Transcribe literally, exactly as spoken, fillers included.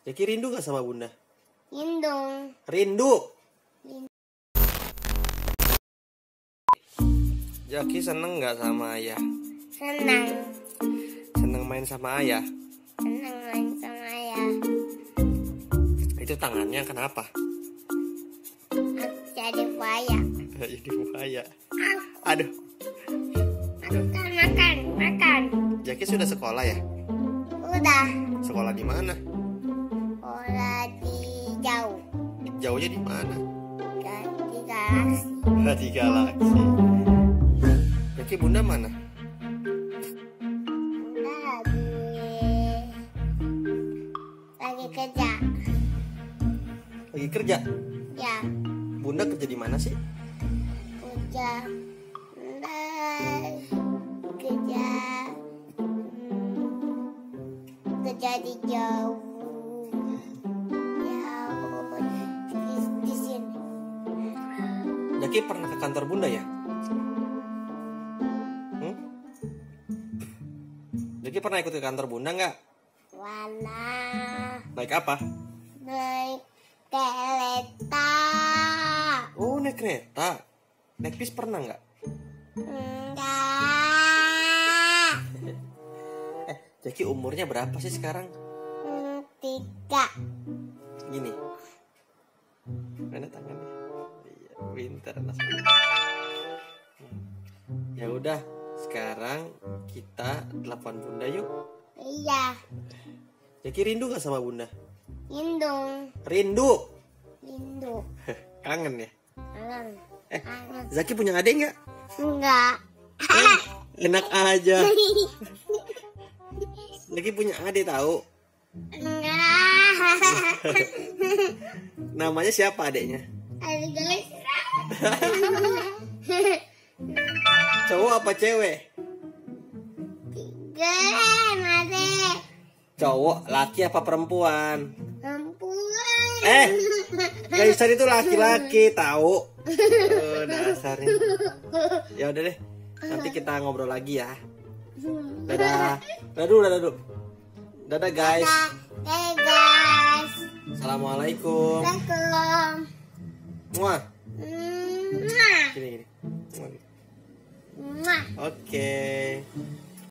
Jaki rindu gak sama bunda? Rindu. Rindu. Rindu. Jaki seneng gak sama ayah? Senang. Seneng main sama ayah? Senang main sama ayah. Itu tangannya kenapa? Aku jadi buaya. Jadi buaya. Aduh. Makan, makan, makan. Jaki sudah sekolah ya? Udah. Sekolah di mana? Sekolah di jauh. Jauhnya di mana? Di galaksi. Di galaksi. Jaki bunda mana? Bunda lagi lagi kerja. Lagi kerja. Ya, Bunda kerja di mana sih? kerja. Bunda kerja. hmm, kerja di jauh. Jauh di, di sini. Jaki pernah ke kantor bunda ya? Hmm? Jaki pernah ikut ke kantor bunda nggak? Wala. Naik apa? Naik kereta. Oh, naik kereta. Naik bis pernah nggak? Enggak. Eh, Jaki umurnya berapa sih sekarang? Hmm, tiga. Gini. Mana tangannya? Iya, pintar anak. Ya udah, sekarang kita telepon bunda yuk. Iya. Jaki rindu gak sama bunda? Rindu. Rindu. Rindu. Kangen ya? Kangen. Eh, Kangen. Zaki punya adik nggak? Enggak. Enak aja. Zaki punya adik tahu? Enggak. Namanya siapa adiknya? Ada guys. Cowok apa cewek? Tiga. Made. Cowok, laki apa perempuan? Perempuan. Eh, Kaisan itu laki-laki tahu? Oh, dasarnya. Ya udah deh, nanti kita ngobrol lagi ya. Dadah, dadah dulu, dadah dulu. Dadah guys. Dadah guys. Assalamualaikum. Assalamualaikum. Muah. Mwah. Gini gini. Muah. Mwah. Oke.